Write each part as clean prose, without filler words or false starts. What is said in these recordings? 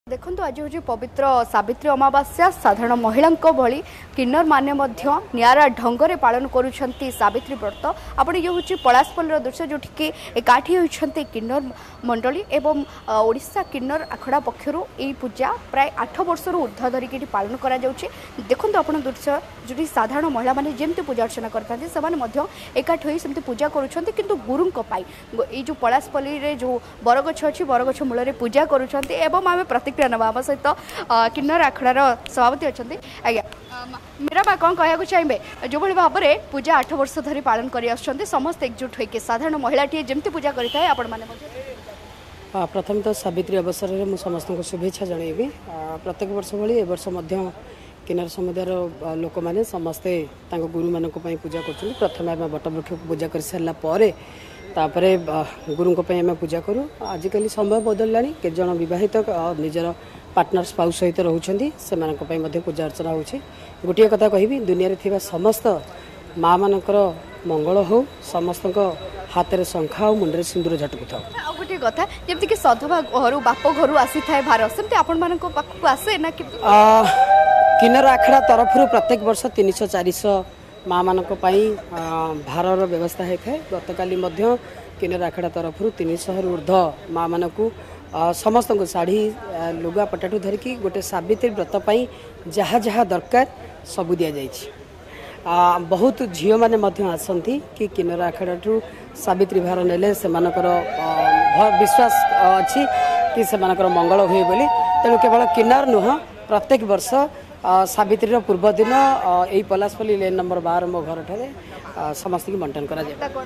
देखो आज हूँ पवित्र सावित्री अमावास्या साधारण महिला भली किन्नर माने निरा ढंग पालन करुँच सावित्री व्रत आपण ये हूँ पलासपल्लीर दृश्य जो एकाठी होती किन्नर मंडली एवं ओडिशा किन्नर आखड़ा पक्षर यही पूजा प्राय 8 वर्षर ऊर्ध्व धरिकी पालन करा देखो आप दृश्य जो साधारण महिला मैंने जमी पूजा अर्चना करते एकाठी होती पूजा करुँच गुरु जो पलासपल्ली जो बरगछ अच्छी बरगछ मूल पूजा करुँच आम प्रतिक्रिया ना आम सहित किन्नर आखड़ार सभापति अच्छा आज्ञा मेरा बा कौन कहना चाहिए जो भाव में पूजा 8 वर्ष धरी पालन कर समस्त एकजुट होकर साधारण महिलाटी जमी पूजा करें आपण मैंने प्रथम तो सावित्री अवसर में समस्त को शुभेच्छा जनइबी प्रत्येक वर्ष भली ए वर्ष किन्नर समुदायर लोक मैंने समस्ते गुरु मान पूजा कर प्रथम आम बटवृक्ष को पूजा कर सारापर तापर गुरु आम पूजा करूँ आजिकल समय बदलला केत जन बहित निजर पार्टनर स्पाउस सहित रोचे से पूजा अर्चना हो गोटे कथा कहि दुनिया थी समस्त माँ मानकर मंगल हो समस्त हाथ में शंखा और मुंडे सिंदूर झटकू था गोटे कथा जमी कि सधवा घर बाप घर आसी था भार सेमती आपण पाखक आसे ना किन्नर आखड़ा तरफ प्रत्येक वर्ष 300-400 माँ मान भारर व्यवस्था होता है गतकाली किन्नर आखड़ा तरफ 300 ऊर्ध्व माँ मान समस्त को शाढ़ी लुगा पटाटू धरिकी गोटे सावित्री व्रत पर जहाँ जहाँ दरकार सबू दि जा बहुत झील मैंने आसती कि किन्नर आखड़ू सावित्री भार नेले से विश्वास अच्छी कि से मंगल हुए बोली तेणु केवल किन्नर नुह प्रत्येक वर्ष सावित्री पूर्व दिन यही पलासपल्ली लेन नंबर 12 मो घर ठारे समस्त की बंटन करा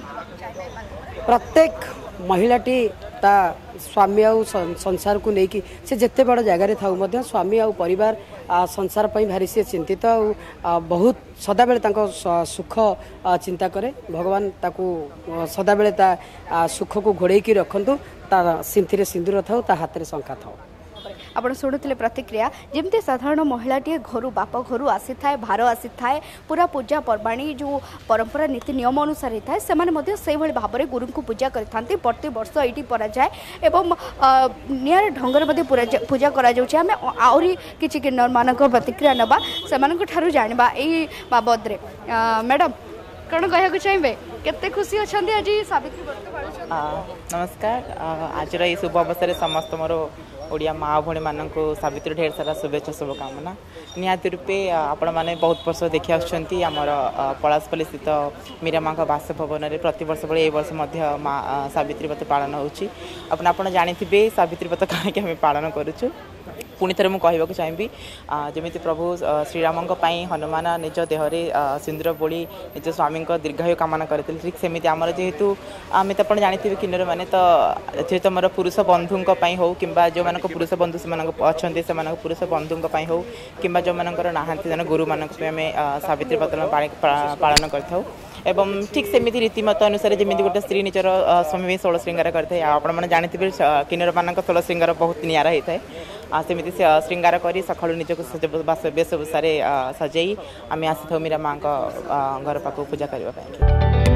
प्रत्येक महिलाटी ता स्वामी आउ संसार को लेकिन से जिते बड़ जगार था स्वामी आउ परिवार संसार पर भारी सी चिंतित बहुत सदा बेले सुख चिंता करे भगवान ताकू सदा बेले ता सुख को घोड़े रखु ता सिंथी सिंदूर था हाथ में शंखा था आप शुणुते प्रतिक्रिया जमती साधारण महिलाटी घर बाप घर आसी थाए भार आसी थाए पूरा पूजा पर्वाणी जो परंपरा नीति नियम अनुसार होता है से भाव में गुरु को पूजा करते प्रति वर्ष ये पराए एवं नियर ढंगर पूजा करें आहरी किसी किन्नर मान प्रतिक्रिया नवा से जाना यही बाबद मैडम कौन कहना चाहिए केते खुशी अच्छा आज सावित्री व्रत नमस्कार आज ये शुभ अवसर समस्त मोर ओडिया माँ भणी मान सावित्री ढेर सारा शुभेच्छा शुभकामना निहाती रूपे आपण मैंने बहुत वर्ष देखी आमर पलासपल्ली स्थित मीरा माँ बासभवन में प्रत वर्ष भाई वर्ष माँ सावित्री व्रत पालन होना जानी सावित्री व्रत कहीं पालन करुँ पुणी थे मुझे कहवाक चाहिए जमी प्रभु श्रीराम हनुमान निज देहरे सिंदूर बोली निज स्वामी दीर्घायु कामना करते ठीक सेमती आमर जेहेतु आम तो आप जानी किन्नर मैंने तो जेहेतु आम पुरुष बंधु हो कि जो मान पुरुष बंधु से अच्छा पुरुष बंधु हो कि जो मानकर नहांती गुरु मान सावित्री व्रत पालन कर एवं ठीक सेमती रीतिमत अनुसार जमी गोटे स्त्री निजर स्वामी 16 श्रृंगार करते आपने जानते किन्नर मान 16 श्रृंगार बहुत निरा होता है सेमती श्रृंगार कर सका निजक वेशभूषा सजाई आम आसी था मीरा माँ घर पाक पूजा करने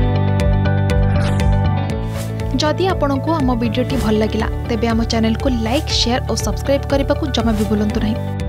जदि आपंक आम भिडी भल लगा तेब आम चैनल को लाइक शेयर और सब्सक्राइब करने को जमा भी भूलु नहीं।